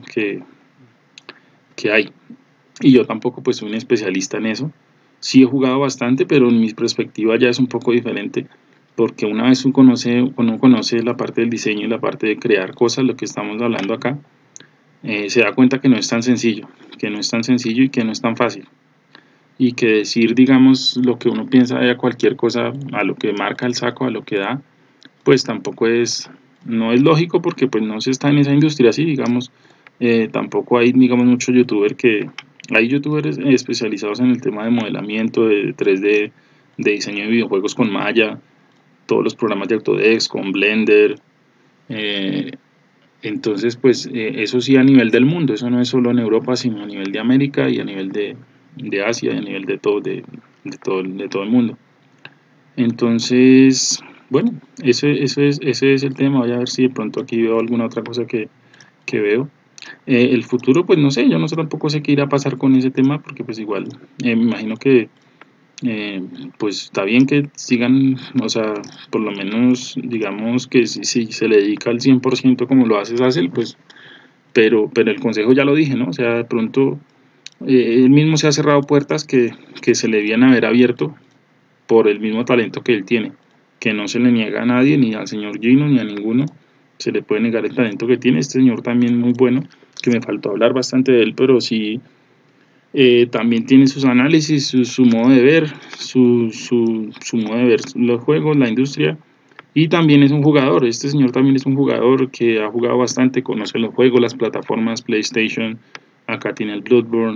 que hay. Y yo tampoco pues soy un especialista en eso. Sí he jugado bastante, pero en mi perspectiva ya es un poco diferente, porque una vez uno conoce la parte del diseño y la parte de crear cosas, lo que estamos hablando acá, se da cuenta que no es tan sencillo, que no es tan sencillo y que no es tan fácil. Y que decir, digamos, lo que uno piensa de cualquier cosa, a lo que marca el saco, a lo que da, pues tampoco no es lógico, porque pues no se está en esa industria así, digamos. Tampoco hay, digamos, muchos youtubers hay youtubers especializados en el tema de modelamiento, de 3D, de diseño de videojuegos con Maya, todos los programas de Autodesk, con Blender. eh, entonces, pues eso sí a nivel del mundo, eso no es solo en Europa, sino a nivel de América y a nivel de Asia y a nivel de todo el mundo. Entonces, bueno, ese es el tema. Voy a ver si de pronto aquí veo alguna otra cosa que veo. El futuro, pues no sé, yo no sé, tampoco sé qué irá a pasar con ese tema, porque pues igual me imagino que pues está bien que sigan, o sea, por lo menos digamos que si se le dedica al 100% como lo hace Sassel, pues, pero el consejo ya lo dije, ¿no? O sea, de pronto él mismo se ha cerrado puertas que se le debían haber abierto por el mismo talento que él tiene, que no se le niega a nadie, ni al señor Gino, ni a ninguno, se le puede negar el talento que tiene. Este señor también muy bueno, que me faltó hablar bastante de él, pero sí, también tiene sus análisis, su modo de ver, su modo de ver los juegos, la industria, y también es un jugador. Este señor también es un jugador que ha jugado bastante, conoce los juegos, las plataformas PlayStation, acá tiene el Bloodborne,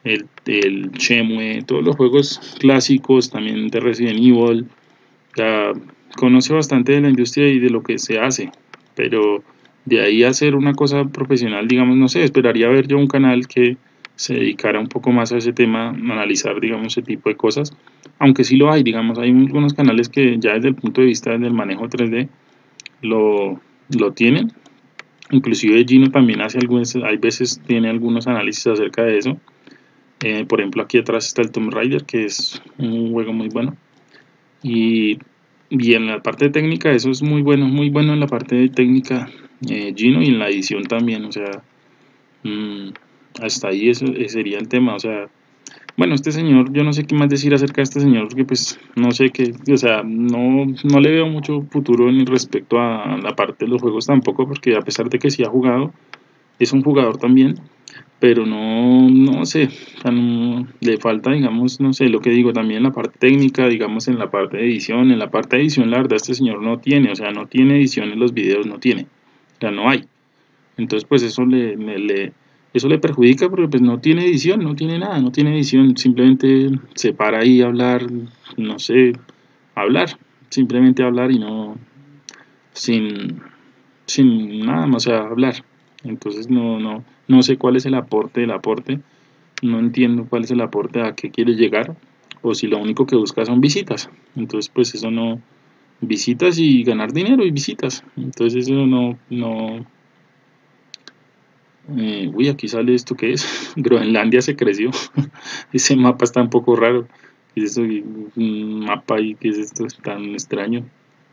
el Shenmue, todos los juegos clásicos, también de Resident Evil. Ya conoce bastante de la industria y de lo que se hace, pero de ahí a hacer una cosa profesional, digamos, no sé, esperaría ver yo un canal que se dedicara un poco más a ese tema, a analizar, digamos, ese tipo de cosas, aunque sí lo hay, digamos, hay algunos canales que ya desde el punto de vista del manejo 3D lo tienen, inclusive Gino también hace algunas, hay veces tiene algunos análisis acerca de eso. Por ejemplo, aquí atrás está el Tomb Raider, que es un juego muy bueno. Y, y en la parte técnica, eso es muy bueno en la parte de técnica, Gino, y en la edición también, o sea, mm, hasta ahí eso sería el tema, o sea, bueno, este señor, yo no sé qué más decir acerca de este señor, porque pues no sé qué, o sea, no le veo mucho futuro en respecto a la parte de los juegos tampoco, porque a pesar de que sí ha jugado, es un jugador también, pero no sé, o sea, le falta, digamos, no sé, lo que digo, también en la parte técnica, digamos, en la parte de edición, en la parte de edición, la verdad, este señor no tiene, o sea, no tiene edición en los videos, no tiene, o sea, no hay, entonces, pues eso eso le perjudica porque pues no tiene edición, no tiene nada, no tiene edición, simplemente se para ahí a hablar, no sé, hablar, simplemente hablar y no, sin, sin nada más, o sea, hablar. Entonces no sé cuál es el aporte del aporte, no entiendo cuál es el aporte a qué quiere llegar, o si lo único que busca son visitas. Entonces, pues eso no, visitas y ganar dinero y visitas. Entonces eso uy, aquí sale esto que es, Groenlandia se creció, ese mapa está un poco raro, ¿qué es eso? Un mapa ahí, ¿qué es esto? Es tan extraño.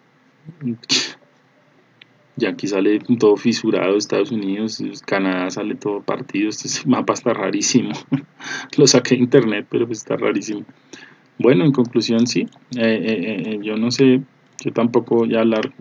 Y aquí sale todo fisurado, Estados Unidos, Canadá sale todo partido, este mapa está rarísimo. Lo saqué de internet, pero pues está rarísimo. Bueno, en conclusión, sí, yo no sé, yo tampoco ya hablar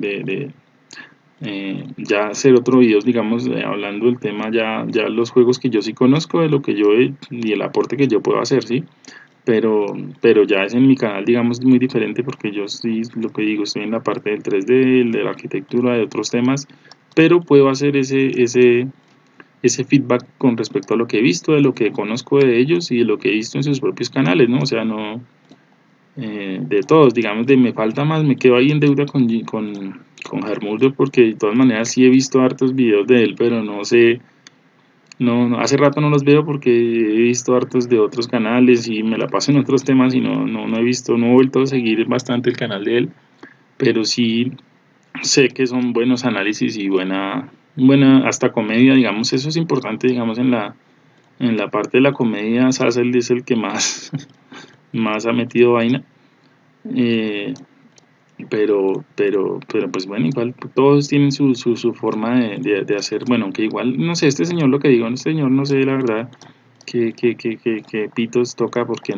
ya hacer otro video, digamos, hablando del tema, ya los juegos que yo sí conozco, de lo que yo y el aporte que yo puedo hacer, sí, pero, pero ya es en mi canal, digamos, muy diferente porque yo sí, lo que digo, estoy en la parte del 3D, de la arquitectura, de otros temas, pero puedo hacer ese feedback con respecto a lo que he visto, de lo que conozco de ellos y de lo que he visto en sus propios canales, ¿no? O sea, no, de todos, digamos, de me falta más, me quedo ahí en deuda con Hermuldo porque de todas maneras sí he visto hartos videos de él, pero no sé, hace rato no los veo porque he visto hartos de otros canales y me la paso en otros temas y no he visto, no he vuelto a seguir bastante el canal de él, pero sí sé que son buenos análisis y buena hasta comedia, digamos, eso es importante, digamos, en la parte de la comedia, Sassel es el que más, más ha metido vaina. Eh, pero pues bueno, igual todos tienen su forma de hacer, bueno, aunque igual, no sé, este señor lo que digo, este señor no sé la verdad que pitos toca porque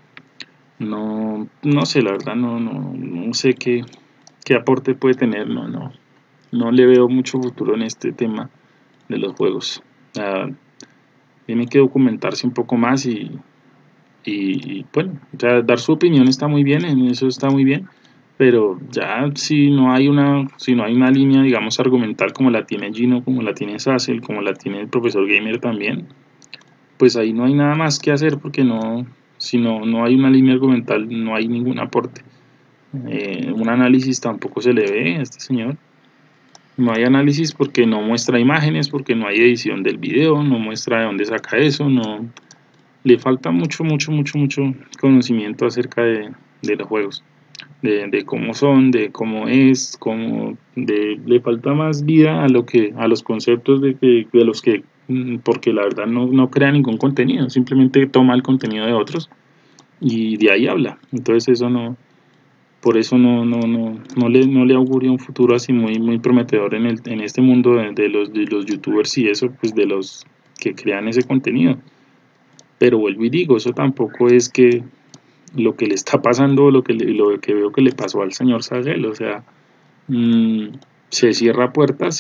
no sé la verdad, no sé qué aporte puede tener, no le veo mucho futuro en este tema de los juegos. Ah, tiene que documentarse un poco más y bueno, o sea, dar su opinión está muy bien, en eso está muy bien, pero ya si no hay una línea, digamos, argumental como la tiene Gino, como la tiene Sassel, como la tiene el profesor Gamer también, pues ahí no hay nada más que hacer porque si no hay una línea argumental, no hay ningún aporte. Un análisis tampoco se le ve a este señor. No hay análisis porque no muestra imágenes, porque no hay edición del video, no muestra de dónde saca eso, no, le falta mucho conocimiento acerca de los juegos, de cómo son, de cómo es, le falta más vida a a los conceptos de los que, porque la verdad no crea ningún contenido, simplemente toma el contenido de otros y de ahí habla. Entonces eso por eso no le augurio un futuro así muy prometedor en este mundo de los youtubers y eso, pues de los que crean ese contenido. Pero vuelvo y digo, eso tampoco es que lo que le está pasando, lo que veo que le pasó al señor Sagel, o sea, mmm, se cierra puertas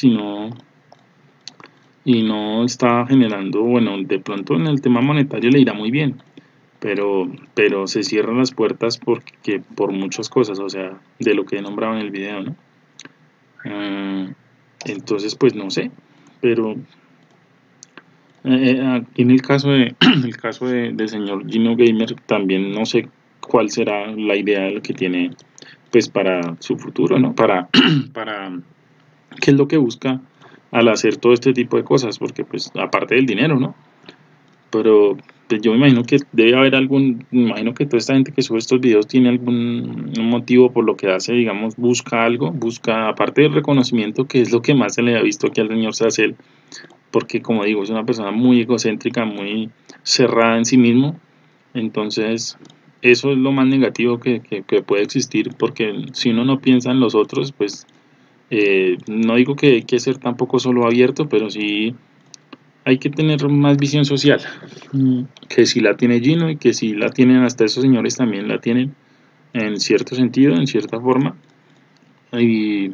y no está generando, bueno, de pronto en el tema monetario le irá muy bien, pero se cierran las puertas por muchas cosas, o sea, de lo que he nombrado en el video, ¿no? Entonces, pues no sé, pero aquí en el caso el caso del señor Gino Gamer, también no sé cuál será la idea que tiene pues para su futuro, ¿no? Para qué es lo que busca al hacer todo este tipo de cosas, porque pues aparte del dinero, ¿no? Pero pues, yo me imagino que debe haber me imagino que toda esta gente que sube estos videos tiene algún motivo por lo que hace, digamos, busca algo, busca, aparte del reconocimiento, que es lo que más se le ha visto aquí al señor Sacel, porque como digo, es una persona muy egocéntrica, muy cerrada en sí mismo, entonces eso es lo más negativo que puede existir, porque si uno no piensa en los otros, pues no digo que hay que ser tampoco solo abierto, pero sí hay que tener más visión social, que si la tiene Gino y que si la tienen hasta esos señores también la tienen en cierto sentido, en cierta forma, y,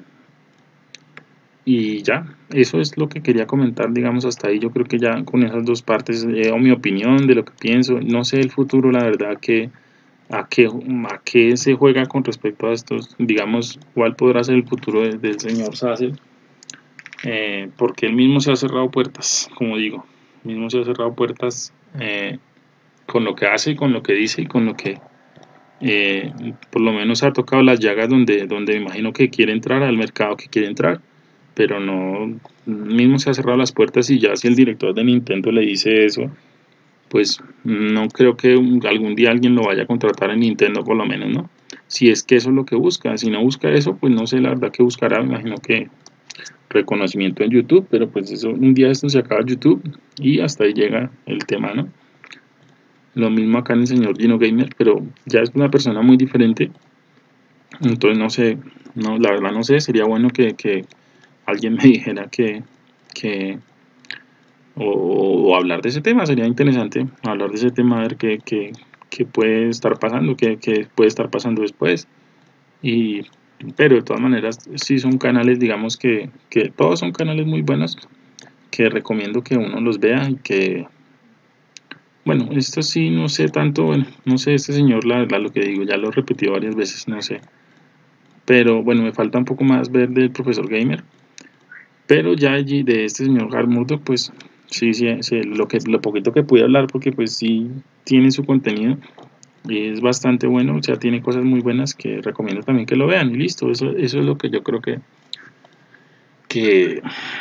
y ya, eso es lo que quería comentar, digamos, hasta ahí. Yo creo que ya con esas dos partes, o mi opinión de lo que pienso, no sé el futuro, la verdad, que a qué se juega con respecto a estos, digamos, cuál podrá ser el futuro del señor Sassel, porque él mismo se ha cerrado puertas, como digo, mismo se ha cerrado puertas con lo que hace, y con lo que dice y con lo que por lo menos ha tocado las llagas donde me imagino que quiere entrar al mercado que quiere entrar, pero no, mismo se ha cerrado las puertas y ya si el director de Nintendo le dice eso, pues no creo que algún día alguien lo vaya a contratar en Nintendo por lo menos, ¿no? Si es que eso es lo que busca, si no busca eso, pues no sé la verdad que buscará, me imagino que reconocimiento en YouTube, pero pues eso un día esto se acaba YouTube y hasta ahí llega el tema, ¿no? Lo mismo acá en el señor Gino Gamer, pero ya es una persona muy diferente, entonces no sé, no, la verdad no sé, sería bueno que alguien me dijera que o hablar de ese tema, sería interesante hablar de ese tema, a ver qué puede estar pasando, qué puede estar pasando después. Y, pero de todas maneras, sí son canales, digamos que todos son canales muy buenos, que recomiendo que uno los vea y que, bueno, esto sí, no sé tanto, bueno, no sé, este señor, la verdad, lo que digo, ya lo he repetido varias veces, no sé, pero bueno, me falta un poco más ver del profesor Gamer, pero ya allí de este señor Hard Murdoch, pues sí, sí, sí, lo poquito que pude hablar, porque pues sí tiene su contenido y es bastante bueno, o sea, tiene cosas muy buenas que recomiendo también que lo vean y listo, eso es lo que yo creo que,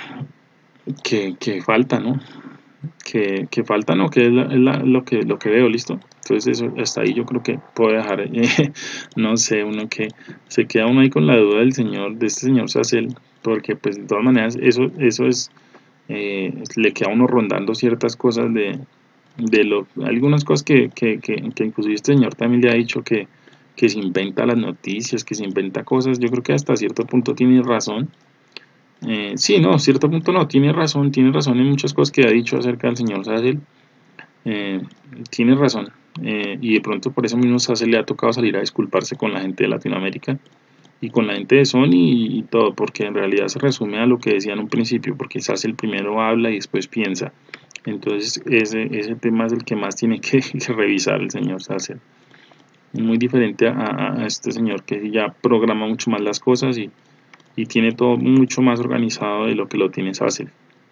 que falta, ¿no? Que falta, ¿no? Que es, lo que veo, listo. Entonces eso, hasta ahí yo creo que puedo dejar, no sé, uno que se queda uno ahí con la duda del señor, de este señor Sacel, porque pues de todas maneras eso es, le queda a uno rondando ciertas cosas algunas cosas que inclusive este señor también le ha dicho que se inventa las noticias, que se inventa cosas, yo creo que hasta cierto punto tiene razón. Sí, no, cierto punto no, tiene razón en muchas cosas que ha dicho acerca del señor Sassel, eh, tiene razón, y de pronto por eso mismo Sassel le ha tocado salir a disculparse con la gente de Latinoamérica y con la gente de Sony y todo, porque en realidad se resume a lo que decía en un principio, porque Sassel primero habla y después piensa, entonces ese tema es el que más tiene que revisar el señor Sassel, muy diferente a este señor que ya programa mucho más las cosas y tiene todo mucho más organizado de lo que lo tiene Sassel.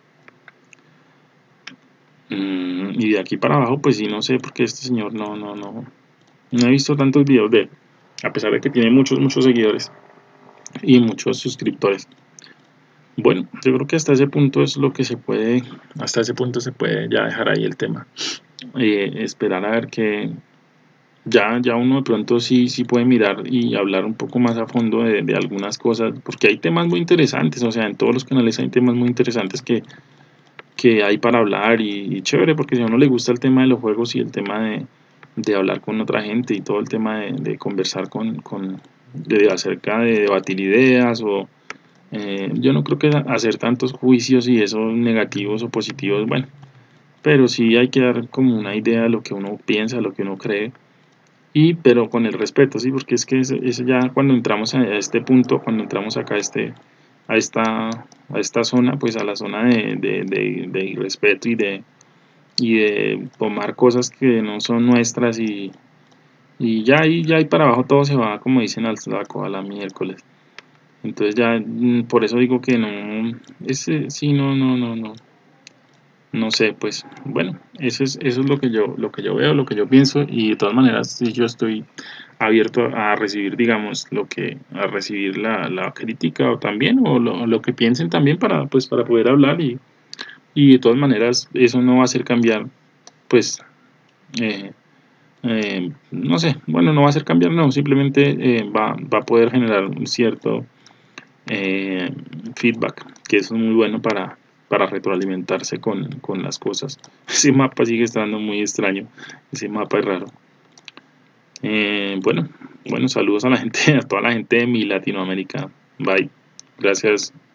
Y de aquí para abajo, pues sí, no sé, porque este señor no he visto tantos videos de él, a pesar de que tiene muchos seguidores y muchos suscriptores. Bueno, yo creo que hasta ese punto es lo que se puede, hasta ese punto se puede ya dejar ahí el tema. Esperar a ver que ya uno de pronto sí puede mirar y hablar un poco más a fondo de algunas cosas, porque hay temas muy interesantes, o sea, en todos los canales hay temas muy interesantes que hay para hablar y chévere, porque si a uno le gusta el tema de los juegos y el tema de hablar con otra gente y todo el tema de conversar acerca de debatir ideas o yo no creo que hacer tantos juicios y esos negativos o positivos, bueno, pero sí hay que dar como una idea de lo que uno piensa, lo que uno cree y pero con el respeto, sí, porque es que eso ya cuando entramos a este punto, cuando entramos acá a esta zona, pues a la zona de irrespeto y de tomar cosas que no son nuestras y ya ahí para abajo todo se va, como dicen, al saco, a la miércoles. Entonces ya, por eso digo que no, ese sí, no. no sé, pues bueno, eso es lo que yo veo, lo que yo pienso, y de todas maneras sí, yo estoy abierto a recibir, digamos, a recibir la crítica o también, o lo que piensen también para, pues, para poder hablar y de todas maneras eso no va a hacer cambiar, pues, eh, no sé, bueno, no va a hacer cambiar, no, simplemente va a poder generar un cierto eh, feedback, que eso es muy bueno para retroalimentarse con las cosas. Ese mapa sigue estando muy extraño, ese mapa es raro. Bueno, saludos a la gente, a toda la gente de mi Latinoamérica. Bye. Gracias.